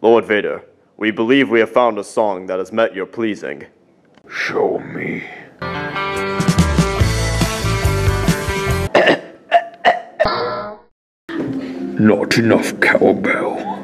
Lord Vader, we believe we have found a song that has met your pleasing. Show me. Not enough cowbell.